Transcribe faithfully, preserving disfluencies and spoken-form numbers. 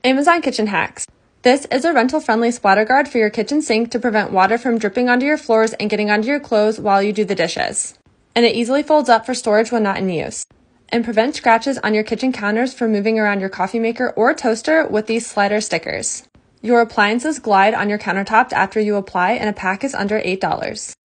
Amazon Kitchen Hacks. This is a rental-friendly splatter guard for your kitchen sink to prevent water from dripping onto your floors and getting onto your clothes while you do the dishes. And it easily folds up for storage when not in use. And prevent scratches on your kitchen counters from moving around your coffee maker or toaster with these slider stickers. Your appliances glide on your countertop after you apply, and a pack is under eight dollars.